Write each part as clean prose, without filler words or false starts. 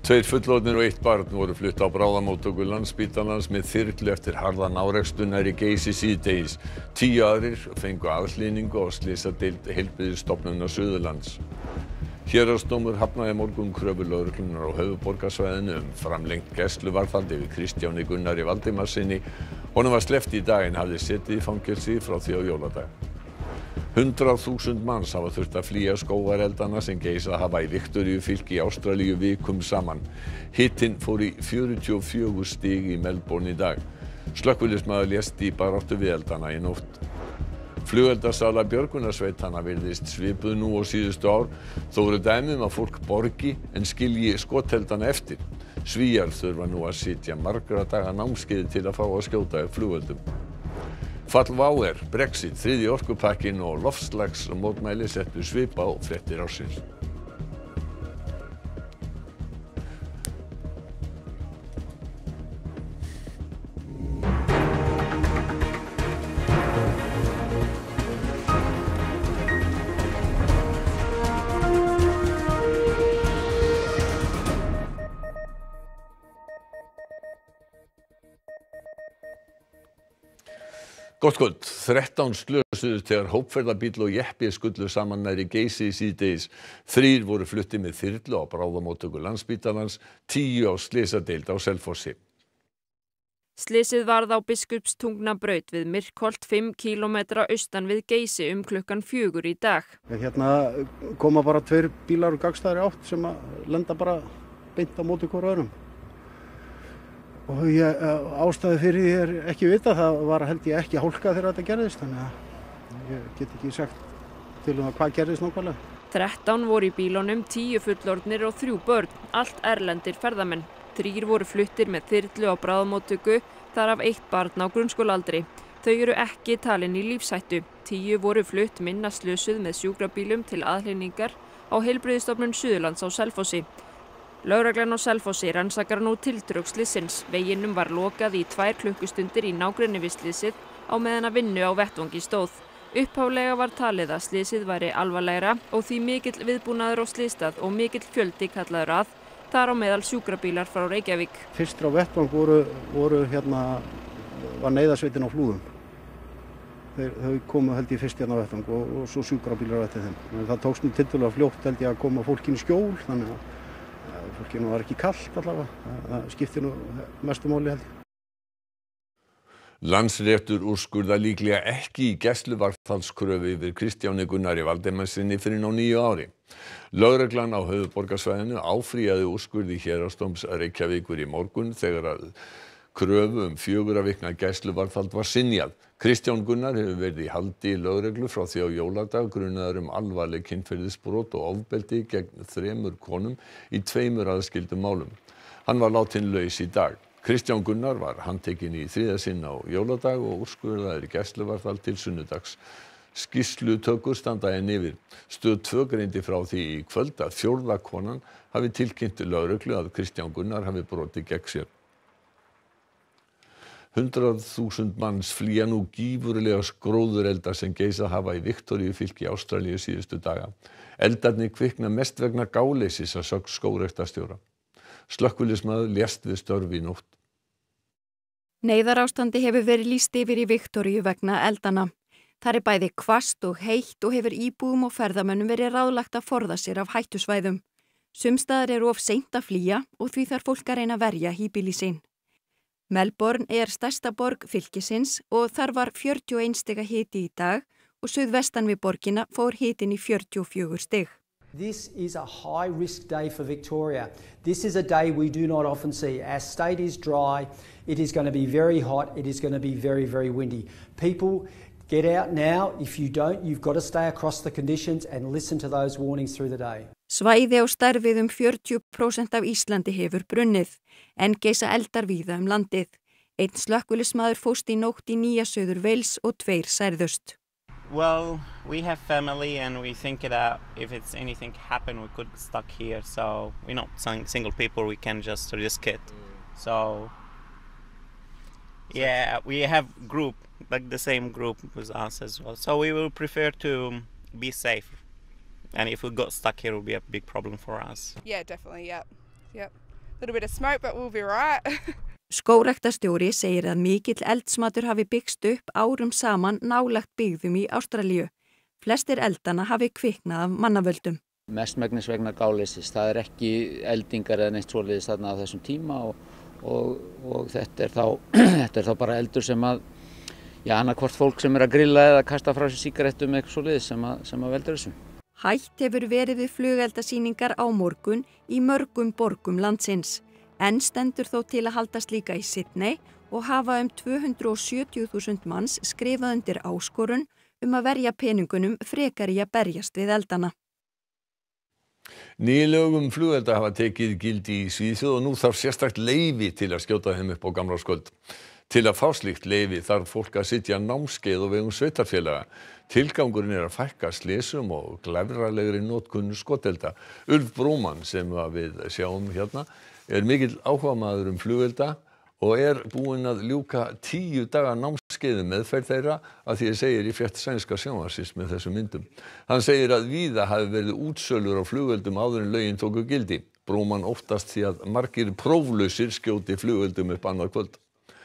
Tveir fullorðnir og eitt barn voru flutt á bráðamóttöku Landspítalans með þyrlu eftir harðan árekstur nærri Geysi síðdegis. 10 aðrir fengu aðhlynningu á slysadeild Heilbrigðisstofnunar Suðurlands. Héraðsdómur hafnaði í morgun kröfu lögreglunnar á höfuðborgarsvæðinu framlengt gæsluvarðhald yfir Kristjáni Gunnari Valdimarssyni. Honum var sleppt í dag en hafði setið í fangelsi frá því á jóladag. 100.000 manns hafa þurft að flýja skógareldana sem geisað hafa í Viktoríufylki í Ástralíu vikum saman. Hitinn fór í 44 stig í Melbourne í dag. Slökkviliðsmaður lést í baráttu við eldana í nótt. Flugeldasala björgunarsveitanna virðist svipuð nú á síðustu ár. Þó eru dæmi að fólk borgi en skilji skoteldana eftir. Svíar þurfa nú að sitja margra daga námskeið til að fá að skjóta upp flugeldum. Fall WOW, Brexit, þriðji orkupakkinn og loftslagsmótmæli settu svip á fréttir ársins. Gott kvöld. 13 slösuðust þegar hópferðabíll og jeppi skullu saman nærri Geysi síðdegis. 3 voru fluttir með þyrlu á bráðamóttöku Landspítalans, 10 á slysadeild á Selfossi. Slysið varð á Biskupstungnabraut við Myrkholt 5 kílómetra austan við Geysi klukkan 4 í dag. Hérna koma bara 2 bílar úr gagnstæðri átt sem lenda bara beint á móti hvor öðrum. Og ástæði fyrir því er ekki vitað, það var held ég ekki hálka þegar þetta gerðist, þannig að ég get ekki sagt til hvað gerðist nákvæmlega. 13 voru í bílunum, 10 fullorðnir og 3 börn, allt erlendir ferðamenn. 3 voru fluttir með þyrlu á bráðamóttöku, þar af 1 barn á grunnskólaaldri. Þau eru ekki talin í lífshættu. 10 voru flutt minna slösuð með sjúkrabílum til aðhlynningar á Heilbrigðisstofnun Suðurlands á Selfossi. Lögreglan á Selfossi rannsakar nú tildrög slyssins. Veginum var lokað í 2 klukkustundir í nágrenni við slysið á meðan að vinnu á vettvangi stóð. Upphaflega var talið að slysið væri alvarlegra og því mikill viðbúnaður á slysstað og mikill fjöldi kallaður að, þar á meðal sjúkrabílar frá Reykjavík. Fyrstir á vettvang var neyðarsveitin á Flúðum. Þau komu held ég fyrst hérna á vettvang og svo sjúkrabílar eftir þeim. Það tókst nú tiltölulega fljótt held ég að koma fólkinu í skjól, þannig að fólkinu var ekki kalt allavega. Það skiptir nú mestu máli held ég. Landsréttur úrskurða líklega ekki í gæsluvarðhaldskröfu yfir Kristjáni Gunnari Valdimarssyni fyrr en á 9 ári. Lögreglan á höfuðborgarsvæðinu áfrýjaði úrskurði Héraðsdóms Reykjavíkur í morgun þegar að kröfu 4 vikna gæsluvarðhald var synjað. Kristján Gunnar hefur verið í haldi í lögreglu frá því á jóladag grunaður alvarleg kynferðisbrot og ofbeldi gegn 3 konum í 2 aðskildum málum. Hann var látinn laus í dag. Kristján Gunnar var handtekinn í 3. sinn á jóladag og úrskurðaður í gæsluvarðhald til sunnudags. Skýrslutökur standa enn yfir. Stöð 2 greindi frá því í kvöld að 4. konan hafi tilkynnt lögreglu að Kristján Gunnar hafi brotið gegn sér. 100.000 manns flýja nú gífurlega gróðurelda sem geisað hafa í Viktoríufylki í Ástralíu síðustu daga. Eldarnir kvikna mest vegna gáleysis að sögn skógræktarstjóra. Slökkviliðsmaður lést við störf í nótt. Neyðarástandi hefur verið lýst yfir í Viktoríu vegna eldana. Þar er bæði hvasst og heitt og hefur íbúum og ferðamönnum verið ráðlagt að forða sér af hættusvæðum. Sumstaðar eru of seint að flýja og því þarf fólk að reyna að verja híbýli sín. Melbourne er stærsta borg fylkisins og þar var 41 stiga hiti í dag og suðvestan við borgina fór hitinn í 44 stig. This is a high risk day for Victoria. This is a day we do not often see. Our state is dry, it is going to be very hot, it is going to be very, very windy. People, get out now. If you don't, you've got to stay across the conditions and listen to those warnings through the day. Svæði á stærð 40% af Íslandi hefur brunnið, en geisa eldar víða landið. Einn slökkviliðsmaður fórst í nótt í Nýja-Suður Wales og 2 særðust. Well, we have family and we think that if it's anything happen, we could stuck here. So we're not single people, we can just risk it. So yeah, we have group, like the same group with us as well. So we will prefer to be safe. And if we got stuck here, it would be a big problem for us. Yeah, definitely, yeah. little bit of smoke, but we'll be right. Skógræktarstjóri segir að mikill eldsmatur hafi byggst upp árum saman nálægt byggðum í Ástralíu. Flestir eldana hafi kviknað af mannavöldum. Mestmegnis vegna gáleysis. Það ekki eldingar eða neitt svoleiðis þarna á þessum tíma og þetta er þá bara eldur sem að annað hvort fólk sem að grilla eða kasta frá sér sígarettum eitthvað svoleiðis sem að veldur þessu. Hætt hefur verið við flugeldasýningar á morgun í mörgum borgum landsins. En stendur þó til að haldast líka í Sydney og hafa 270.000 manns skrifað undir áskorun að verja peningunum frekar í að berjast við eldana. Ný lög flugelda hafa tekið gildi í Svíþjóð og nú þarf sérstakt leyfi til að skjóta þeim upp á gamlárskvöld. Til að fá slíkt leyfi þarf fólk að sitja námskeið á vegum sveitarfélaga. Tilgangurinn að fækka slysum og glæfralegri notkun skotelda. Ulf Broman sem við sjáum hérna mikill áhugamaður flugelda og búinn að ljúka 10 daga námskeiði meðferð þeirra að því segir í frétt sænska sjónvarpsins með þessum myndum. Hann segir að víða hafi verið útsölur á flugeldum áður en lögin tóku gildi. Broman óttast því að margir próflausir skjóti flugeldum upp annað kvöld.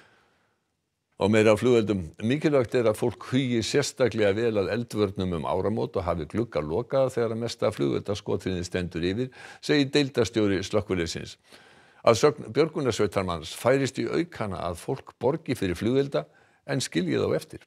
Og meira af flugeldum. Mikilvægt að fólk hugi sérstaklega vel að eldvörnum áramót og hafi glugga lokaða þegar mesta flugeldaskotfimi stendur yfir, segir deildarstjóri slökkviliðsins. Að sögn björgunarsveitarmanns færist í aukana að fólk borgi fyrir flugelda en skilji þá eftir.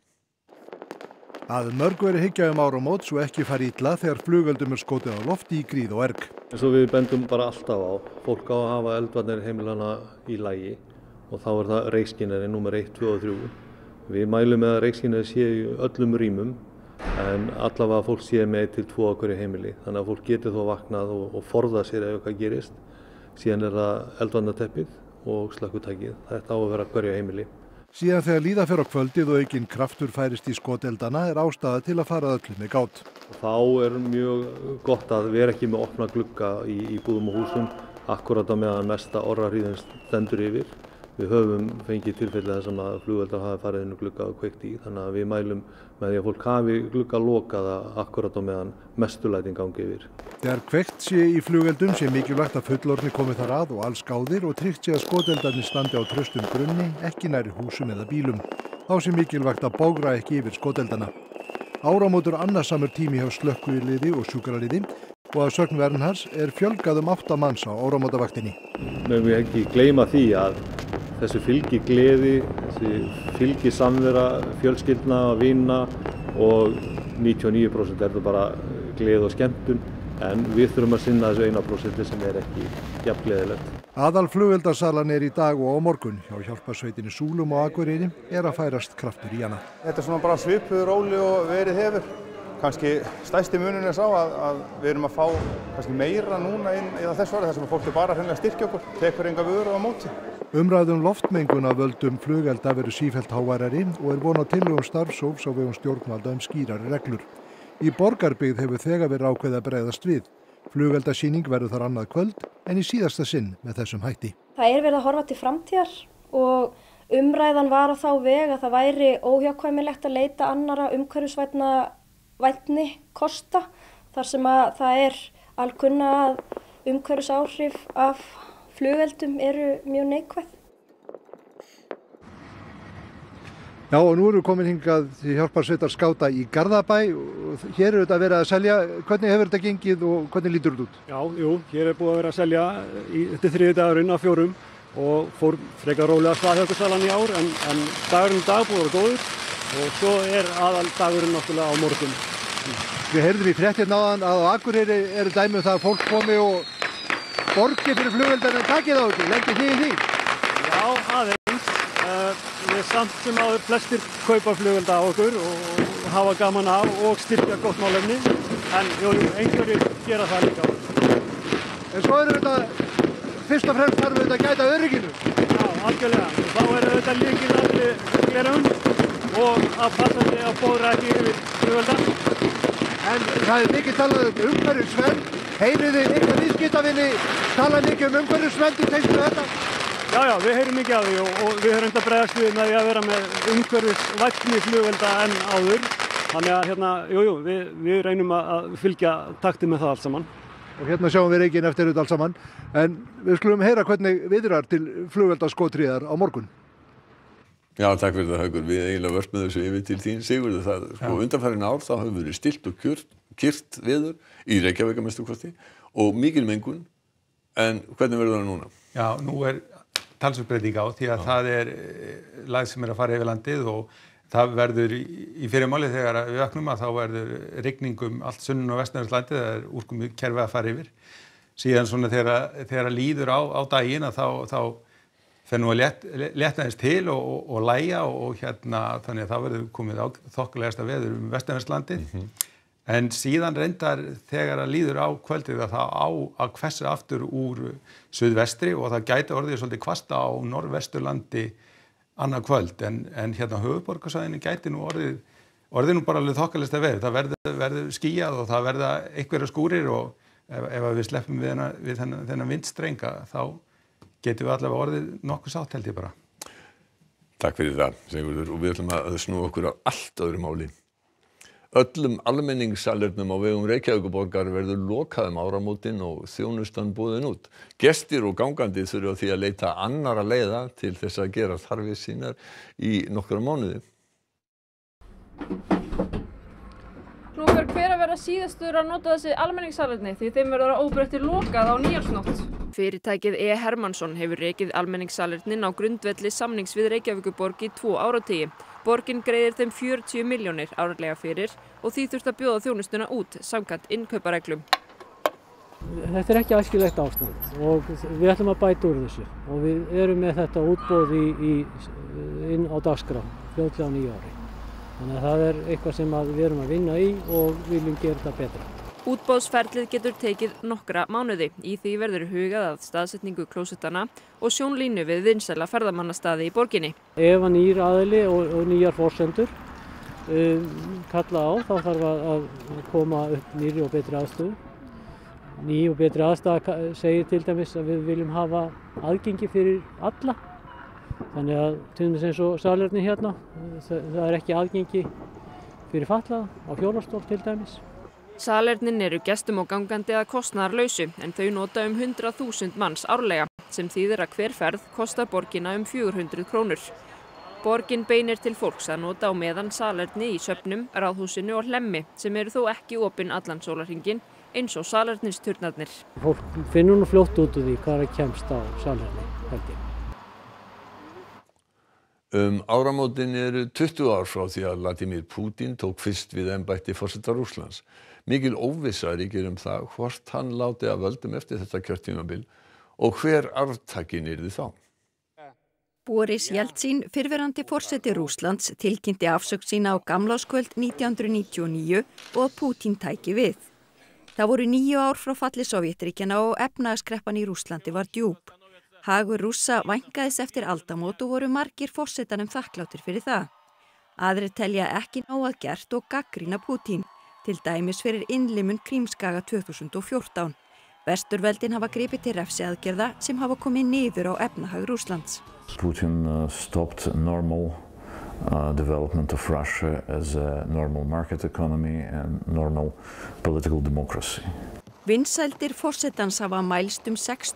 Að mörgu hyggja áramót svo ekki fari illa þegar flugeldum skotið á lofti í gríð og erg. Eins og við bendum bara alltaf á, fólk á að hafa eldvarnir heimilana í lagi. Og þá það reykskynjari númer 1, 2 og 3. Við mælum með að reykskynjari sé í öllum rýmum en allavega fólk sé með 1 til 2 á hverju heimili. Þannig að fólk geti þó vaknað og forðað sér ef eitthvað gerist. Síðan það eldvarnarteppið og slökkvitækið. Þetta á að vera hverju heimili. Síðan þegar líða fer á kvöldið og aukinn kraftur færist í skoteldana ástæða til að fara öllum með gát. Þá mjög gott að vera ekki með opna glugga í búðum og húsum akkurat á meðan mesta orrahríðin stendur yfir. Við höfum fengið tilfelli þess að flugeldar hafi farið inn og glugga og kveikt í, þannig að við mælum með því að fólk hafi glugga lokaða akkurat á meðan mestulætin gangi yfir. Þegar kveikt sé í flugeldum sé mikilvægt að fullorðnir komi þar að og alls gáðir og tryggt sé að skoteldarnir standi á traustum grunni, ekki nærri húsum eða bílum. Þá sé mikilvægt að bógra ekki yfir skoteldana. Áramótur annarsamur tími hjá slökkviliði og sjúkraliði og að sögn Vernharðs fjölgað 8 manns á áramótavaktinni. Megum við ekki gleyma því að þessu fylgi gleði, þessu fylgi samvera, fjölskyldna, vina og 99% það bara gleði og skemmtun en við þurfum að sinna þessu 1% sem ekki jafn gleðilegt. Aðalflugeldasalan í dag og á morgun hjá hjálparsveitinni Súlum og Akureyri að færast kraftur í hana. Þetta svona bara svipuð róli og verið hefur. Kannski stærsti munurinn sá að við erum að fá kannski meira núna inn í þessu ári þar sem fólk bara hreinlega styrkja okkur, tekur enga vöru á móti. Umræðum loftmengun af völdum flugelda verður sífellt háværari og von á tillögum starfshóps á vegum stjórnvalda skýrari reglur. Í Borgarbyggð hefur þegar verið ákveðið að bregðast við. Flugeldasýning verður þar annað kvöld en í síðasta sinn með þessum hætti. Það verið að horfa til framtíðar og umræðan var á þá veg að það væri óhjákvæmilegt að leita annara umhverfisvænni kosta þar sem að það alkunna að umhverfisáhrif af flugeldum eru mjög neikvæð. Já, og nú erum við komin hingað til hjálparsveitar skáta í Garðabæ og hér þetta verið að selja. Hvernig hefur þetta gengið og hvernig lítur þetta út? Já, hér búið að vera að selja þetta 3. dagurinn af 4 og fór frekar rólega staðhjálparsalan í ár en dagurinn í dag búið að vera góður og svo aðal dagurinn náttúrulega á morgun. Við heyrðum í fréttirnar áðan að á Akureyri dæmi það að fólk komi og borgi fyrir flugeldar en takið á ekki, lendir þið í því? Já, aðeins. Við samt sem áður flestir kaupa flugelda á okkur og hafa gaman af og styrkja gott málefni en einhverjir gera það líka. En svo þetta, fyrst og fremst þarf þetta að gæta örygginu. Já, algjörlega. Þá þetta lykilatriði gleraugun og að passa sig að fóðra ekki yfir flugelda. En það mikið talað umhverfisvernd. Heyrið þið ykkar viðskiptavinni tala mikið umhverfisvernd í tengslum við þetta? Já, við heyrum mikið af því og við höfum að bregðast við með því að vera með umhverfisvænni flugelda en áður. Þannig að við reynum að fylgja takti með það allt saman. og hérna sjáum við reikinn eftir þetta alls saman. En við skulum heyra hvernig viðrar til flugveldaskotríðar á morgun. Já, takk fyrir það, Haukur. Við eiginlega vörpum þessu yfir til þín, Sigurður. Það, sko, undanfarin ár þá hefur verið stillt og kyrrt veður í Reykjavík að mestu kosti og mikil mengun. En hvernig verður það núna? Já, nú talsvert breyting á því að það lag sem að fara yfir landið og það verður í fyrirmáli þegar við vaknum að þá verður rigning allt sunnan- og vestanverðslandið, það úrkomukerfi að fara yfir. Síðan svona þegar líður á daginn að þá fer nú að léttnaðist til og lægja og þannig að það verður komið á þokkalegasta veður vestanverðslandið. En síðan reyndar þegar að líður á kvöldið að það á að hvessa aftur úr suðvestri og það gæti orðið svolítið hvasta á norðvesturlandi annað kvöld en höfuðborgarsvæðinu gæti nú orðið nú bara alveg þokkalegasta veður. Það verður skýjað og það verða einhverjar skúrir og ef við sleppum við þennan vindstrenga þá getum við allavega orðið nokkuð sátt held ég bara. Takk fyrir það, Sigurður, og við ætlum að snúa okkur á allt öðru máli. Öllum almenningssalernum á vegum Reykjavíkurborgar verður lokað áramótin og þjónustan boðin út. Gestir og gangandi þurfa því að leita annarra leiða til þess að gera þarfir sínar í nokkra mánuði. Klúkur, hver að vera síðastur að nota þessi almenningssalerni því þeim verður óbreytti lokað á nýjársnótt? Fyrirtækið E. Hermannsson hefur rekið almenningssalernin á grundvelli samnings við Reykjavíkurborg í 2 áratugi. Borgin greiðir þeim 40 milljónir árlega fyrir og því þurft að bjóða þjónustuna út samkvæmt innkaupareglum. Þetta ekki æskilegt ástand og við ætlum að bæta úr þessu og við erum með þetta útboð inn á dagskrá fljótlega á nýju ári. Þannig að það eitthvað sem við erum að vinna í og viljum gera þetta betra. Útboðsferlið getur tekið nokkra mánuði. Í því verður hugað að staðsetningu klósettana og sjónlínu við vinsæla ferðamannastaði í borginni. Ef að nýr aðili og nýjar forsendur kalla á þá þarf að koma upp nýrri og betri aðstöðu. Ný og betri aðstaða segir til dæmis að við viljum hafa aðgengi fyrir alla. Þannig að til dæmis eins og salerni hérna, það ekki aðgengi fyrir fatlaða á hjólastól til dæmis. Salernin eru gestum og gangandi að kostnaðarlausu en þau nota 100.000 manns árlega sem þýðir að hver ferð kostar borgina 400 krónur. Borgin beinir til fólks að nota á meðan salerni í Söfnum, Ráðhúsinu og Hlemmi sem eru þó ekki opin allan sólarhringinn eins og salernisturnarnir. Fólk finnur nú fljótt út úr því hvað kemst á salerni, held ég. Áramótin eru 20 ár frá því að Vladimir Putin tók fyrst við embætti forseta Rússlands. Mikil óvissa ríkir það hvort hann láti af völdum eftir þetta kjörtímabil og hver arftakinn yrði þá. Boris Jeltsin, fyrrverandi forseti Rússlands, tilkynnti afsögn sína á gamlárskvöld 1999 og Putin tæki við. Það voru 9 ár frá falli Sovétríkjanna og efnahagskreppan í Rússlandi var djúp. Hagur Rússa vænkaðist eftir aldamót og voru margir forsetanum þakklátir fyrir það. Aðrir telja ekki nóg að gert og gagnrýna Putin, til dæmis fyrir innlimun Krímskaga 2014. Vesturveldin hafa gripið til refsiaðgerða sem hafa komið niður á efnahag Rússlands. Putin stopped normal development of Russia as a normal market economy and normal political democracy. Vinsældir forsetans hafa mælst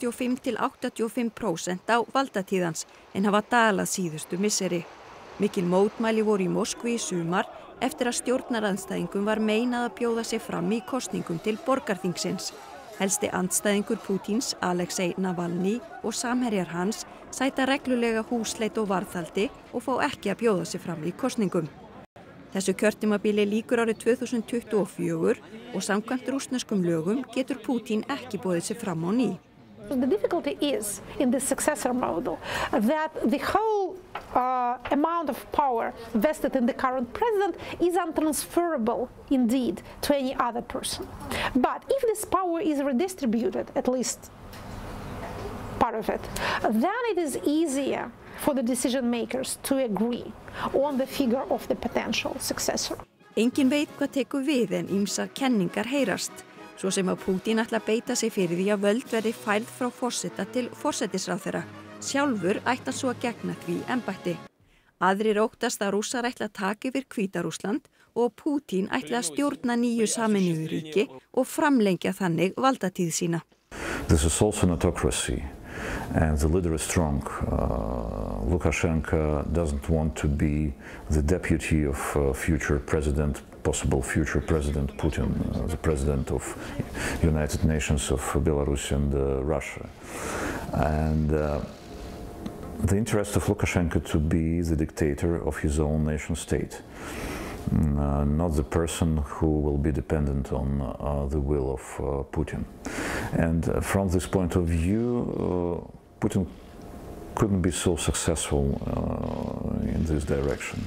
65–85% á valdatíðans en hafa dalað síðustu misseri. Mikil mótmæli voru í Moskvu í sumar eftir að stjórnarandstæðingum var meinað að bjóða sig fram í kosningum til borgarþingsins. Helsti andstæðingur Pútins, Alexei Navalny og samherjar hans sæta reglulega húsleit og varðhaldi og fá ekki að bjóða sig fram í kosningum. Þessu kjörtímabili lýkur árið 2024 og samkvæmt rússneskum lögum getur Putin ekki boðið sig fram á ný. The difficulty is in the successor model that the whole amount of power vested in the current president is untransferable indeed to any other person. But if this power is redistributed, at least part of it, then it is easier for the decision makers to agree on the figure of the potential successor. Engin veit hvað tekur við en ýmsar kenningar heyrast, svo sem að Putin ætla að beita sig fyrir því að völd verði færð frá forseta til forsætisráðherra. Sjálfur ætla svo að gegna því embætti. Aðrir óttast að Rússar ætla að taka yfir Hvíta-Rússland og Putin ætli að stjórna nýju Sameinuðu ríki og framlengja þannig valdatíð sína. This is also an autocracy, and the leader is strong. Lukashenko doesn't want to be the deputy of possible future President Putin, the President of United Nations of Belarus and Russia. And the interest of Lukashenko to be the dictator of his own nation state, not the person who will be dependent on the will of Putin. And from this point of view, Putin couldn't be so successful in this direction.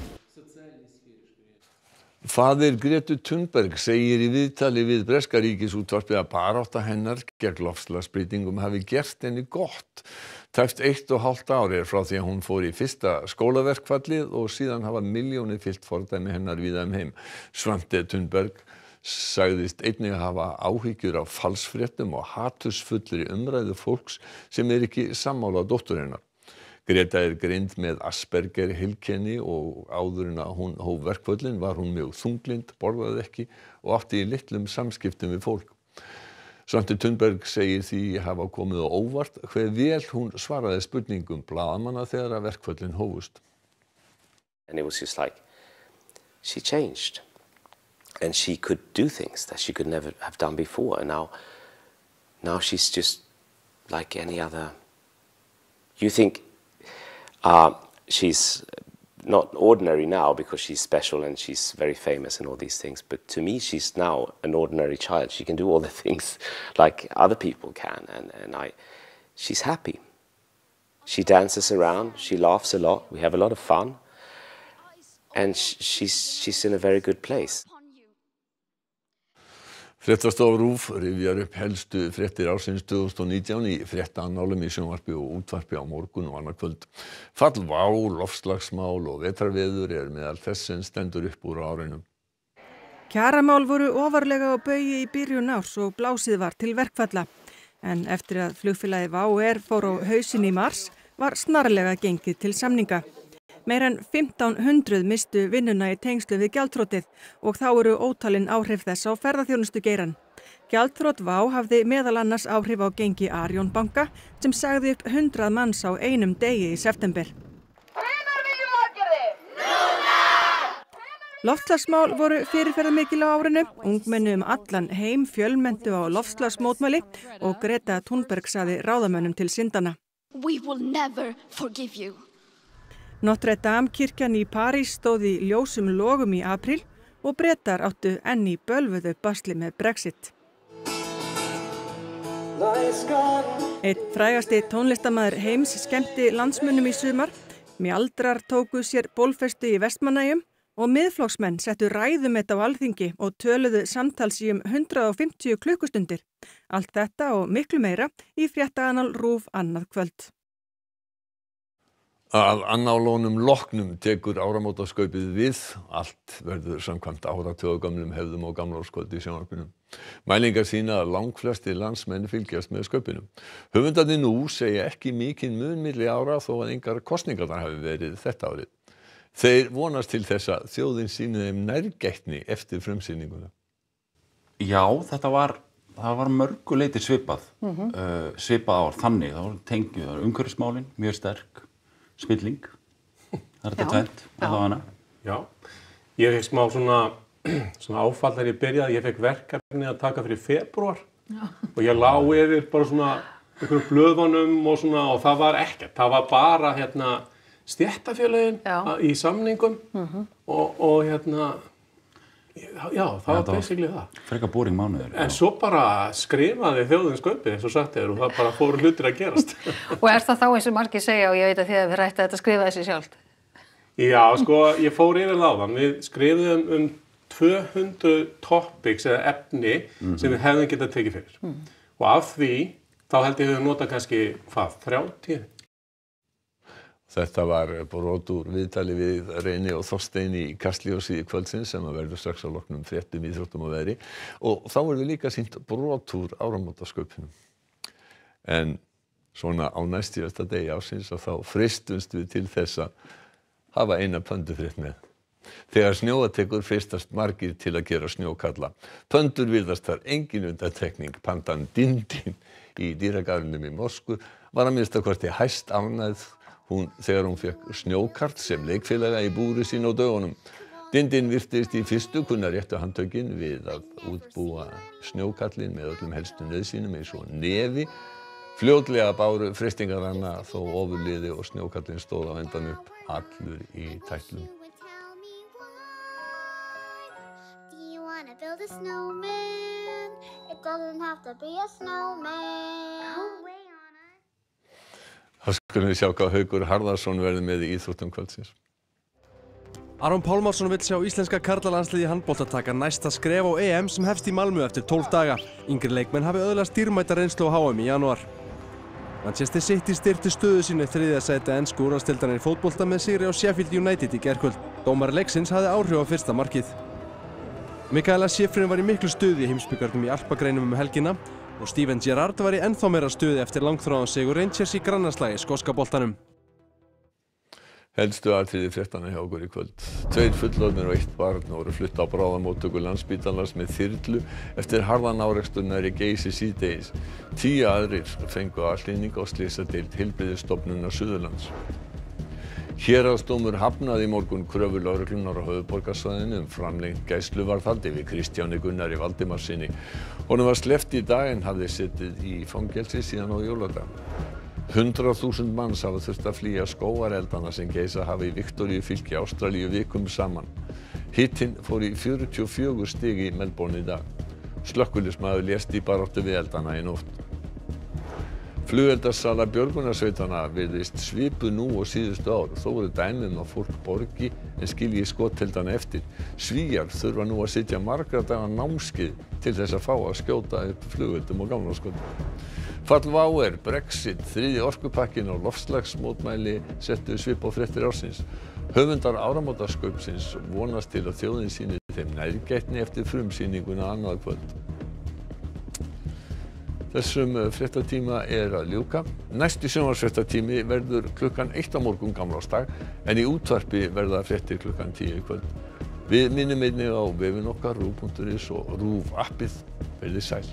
Faðir Gretu Thunberg segir í viðtali við breska Ríkisútvarpið að barátta hennar gegn loftslagsbreytingum hafi gert henni gott. Tæpt 1,5 ár frá því að hún fór í fyrsta skólaverkfallið og síðan hafa milljónir fylgt fordæmi hennar víða heim. Svante Thunberg sagðist einnig að hafa áhyggjur af falsfréttum og hatursfullri umræðu fólks sem ekki sammála dóttur hennar. Greta greind með Asperger heilkenni og áður en að hún hóf verkföllin var hún mjög þunglynd, borðaði ekki og átti í litlum samskiptum við fólk. Svante Thunberg segir því hafa komið á óvart hve vel hún svaraði spurningum blaðamanna þegar að verkföllin hófust. And it was just like she changed and she could do things that she could never have done before, and now she's just like any other. You think she's not ordinary now because she's special and she's very famous and all these things, but to me she's now an ordinary child. She can do all the things like other people can, and she's happy. She dances around, she laughs a lot, we have a lot of fun, and she's in a very good place. Fréttastofa RÚV rifjar upp helstu fréttir ársins 2019 í fréttaannálum í sjónvarpi og útvarpi á morgun og annað kvöld. Fall WOW, loftslagsmál og vetrarveður meðal þess sem stendur upp úr árinu. Kjaramál voru ofarlega á baugi í byrjun árs og blásið var til verkfalla. En eftir að flugfélagið WOW fór á hausinn í mars var snarlega gengið til samninga. Meir en 1500 mistu vinnuna í tengslu við gjaldþrotið og þá eru ótalin áhrif þess á ferðaþjónustugeirann. Gjaldþrot WOW hafði meðal annars áhrif á gengi Arion banka sem sagði upp 100 manns á einum degi í september. Loftslagsmál voru fyrirferðarmikil á árinu, ungmenni allan heim fjölmenntu á loftslagsmótmæli og Greta Thunberg sagði ráðamönnum til syndana. We will never forgive you. Notre Dame kirkjan í París stóð í ljósum logum í apríl og Bretar áttu enn í bölvuðu basli með Brexit. Einn frægasti tónlistarmaður heims skemmti landsmönnum í sumar. Mjaldrar tóku sér bólfestu í Vestmannaeyjum og miðflokksmenn settu ræðumet á Alþingi og töluðu samtals í 150 klukkustundir. Allt þetta og miklu meira í fréttaannál RÚV annað kvöld. Að annálunum loknum tekur áramótaskaupið við. Allt verður samkvæmt áratugagömlum hefðum og gamlárskvöldi í sjónvarpinu. Mælingar sýna að langflestir landsmenn fylgjast með skaupinu. Höfundarnir nú segja ekki mikinn mun milli ára þó að engar kosningar hafi verið þetta árið. Þeir vonast til þess að þjóðin sýni þeim nærgætni eftir frumsýninguna. Já, það var mörgu leyti svipað. Svipað ár þannig, það var tengið umhverfismálin, mjög sterk. Spilling, það þetta tvennt, allavega. Já, ég fekk smá svona áfall þegar ég byrjaði, ég fekk verkefni að taka fyrir febrúar og ég lá yfir bara svona einhverjum blöðunum og það var ekkert, það var bara stéttarfélögin í samningum og já, það var basically það. Frekar boring mánuður. En svo bara skrifaði þjóðin skaupið eins og sagt og það bara fóru hlutir að gerast. Og það þá eins og margir segja og ég veit að þið hefur rætt að þetta skrifa þessi sjálft? Já, ég fór yfir það. Við skrifuðum 200 topics eða efni sem við hefðum getað tekið fyrir. Og af því, þá held ég að við nota kannski, 30? Þetta var brot úr viðtali við Reyni og Þorstein í Kastljósi kvöldsins sem verður strax að loknum fréttum, íþróttum og veðri. Og þá verður líka sýnt brot úr áramótaskaupinu. En svona á næstíðasta degi ársins og þá freistumst við til þess að hafa eina pöndufrétt með. Þegar snjóa tekur freistast margir til að gera snjókalla. Pöndur virðast þar engin undantekning. Pandan Dindin í dýragarðinum í Moskvu var að minnstakosti hæst ánægð þegar hún fékk snjókall sem leikfélaga í búri sín á dögunum. Dindin virtist í fyrstu kunna réttu handtökin við að útbúa snjókallinn með öllum helstu nauðsynjum eins og nefi. Fljótlega báru freistingar hana þó ofurliði og snjókallinn stóð á endanum upp allur í tætlum. Build a snowman. It doesn't have to be a snowman. Það skulum við sjá hvað Haukur Harðarson verður með í íþróttum kvöldsins. Aron Pálmarsson vill sjá íslenska karlalandsliðið í handbolta taka næsta skref á EM sem hefst í Malmö eftir 12 daga. Yngri leikmenn hafi öðlast dýrmæta reynslu á HM í janúar. Manchester City styrkti stöðu sínu í 3. sæti ensku úrvalsdeildarinnar í fótbolta með sigri á Sheffield United í gærkvöld. Dómari leiksins hafði áhrif á fyrsta markið. Mikaela Shiffrin var í miklu stuði í heimsbikarnum í alpagreinum helgina og Steven Gerrard var í ennþá meira stuði eftir langþráðan sigur Rangers í grannaslagi skoska boltanum. Helstu atriði fréttanna hjá okkur í kvöld. 2 fullorðnir og 1 barn voru flutt á bráðamóttöku Landspítalans með þyrlu eftir harðan árekstur nærri Geysi síðdegis. 10 aðrir fengu aðhlynningu á slysadeild Heilbrigðisstofnunar Suðurlands. Héraðsdómur hafnaði í morgun kröfu lögreglunnar á höfuðborgarsvæðinu framlengt gæsluvarðhald yfir Kristjáni Gunnari Valdimarssyni. Honum var sleppt í dag en hafði setið í fangelsi síðan á jóladag. 100.000 manns hafa þurft að flýja skógareldana sem geisa hafa í Viktoríufylki Ástralíu vikum saman. Hitinn fór í 44 stig í Melbourne í dag. Slökkviliðsmaður lést í baráttu við eldana í nótt. Flugeldasala björgunarsveitanna virðist svipuð nú og síðustu ár. Þó eru dæmi að fólk borgi en skilji skoteldana eftir. Svíar þurfa nú að sitja margra daga námskeið til þess að fá að skjóta upp flugeldum og gamlárskotum. Fall WOW, Brexit, 3. orkupakkinn og loftslagsmótmæli settu svip á fréttir ársins. Höfundar áramótaskaupsins vonast til að þjóðin sýni þeim nærgætni eftir frumsýninguna annað kvöld. Þessum fréttatíma er að ljúka. Næsti sjónvarpsfréttatími verður klukkan 1 á morgun gamlársdag en í útvarpi verða fréttir klukkan 10 í kvöld. Við minnum einnig á vefinn okkar ruv.is og RÚV appið. Verið sæl.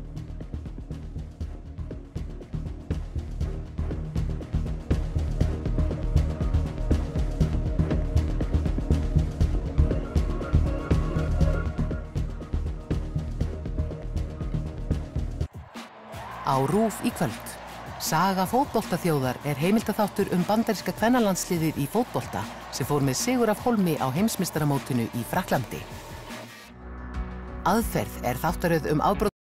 Á RÚV í kvöld. Saga fótboltaþjóðar er heimildaþáttur bandaríska kvennalandsliðið í fótbolta sem fór með sigur af hólmi á heimsmeistaramótinu í Frakklandi. Aðferð er þáttaröð afbrot